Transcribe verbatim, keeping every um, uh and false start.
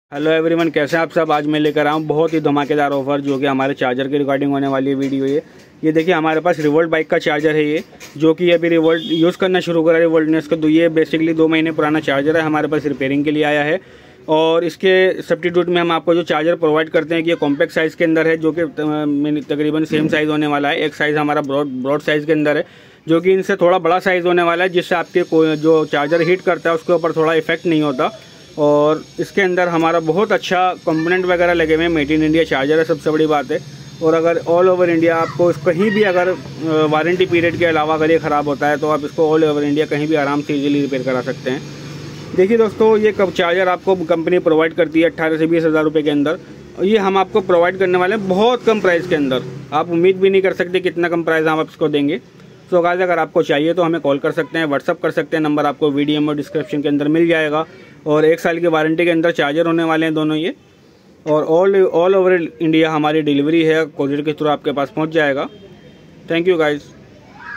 Hello everyone, कैसे हैं आप सब। आज मैं लेकर आया हूँ बहुत ही धमाकेदार ऑफर जो कि हमारे चार्जर की रिकॉर्डिंग होने वाली है वीडियो। ये ये देखिए हमारे पास रिवोल्ट बाइक का चार्जर है ये, जो कि अभी रिवोल्ट यूज़ करना शुरू करा रिवोल्ट ने। इसका तो ये बेसिकली दो महीने पुराना चार्जर है, हमारे पास रिपेयरिंग के लिए आया है। और इसके सब्स्टिट्यूट में हम आपको जो चार्जर प्रोवाइड करते हैं कि ये कॉम्पैक्ट साइज़ के अंदर है, जो कि तकरीबन सेम साइज़ होने वाला है। एक साइज़ हमारा ब्रॉड ब्रॉड साइज़ के अंदर है, जो कि इनसे थोड़ा बड़ा साइज़ होने वाला है, जिससे आपके जो चार्जर हीट करता है उसके ऊपर थोड़ा इफेक्ट नहीं होता। और इसके अंदर हमारा बहुत अच्छा कंपोनेंट वगैरह लगे हुए हैं, मेड इन इंडिया चार्जर है, सबसे बड़ी बात है। और अगर ऑल ओवर इंडिया आपको कहीं भी अगर वारंटी पीरियड के अलावा अगर ये ख़राब होता है तो आप इसको ऑल ओवर इंडिया कहीं भी आराम से इजीली रिपेयर करा सकते हैं। देखिए दोस्तों, ये कब चार्जर आपको कंपनी प्रोवाइड करती है अट्ठारह से बीस हज़ार रुपये के अंदर। ये हम आपको प्रोवाइड करने वाले हैं बहुत कम प्राइस के अंदर। आप उम्मीद भी नहीं कर सकते कितना कम प्राइस हम आप इसको देंगे। तो गाइस, अगर आपको चाहिए तो हमें कॉल कर सकते हैं, व्हाट्सअप कर सकते हैं, नंबर आपको वीडियो में डिस्क्रिप्शन के अंदर मिल जाएगा। और एक साल की वारंटी के अंदर चार्जर होने वाले हैं दोनों ये। और ऑल ऑल ओवर इंडिया हमारी डिलीवरी है, कोरियर के थ्रू आपके पास पहुंच जाएगा। Thank you guys.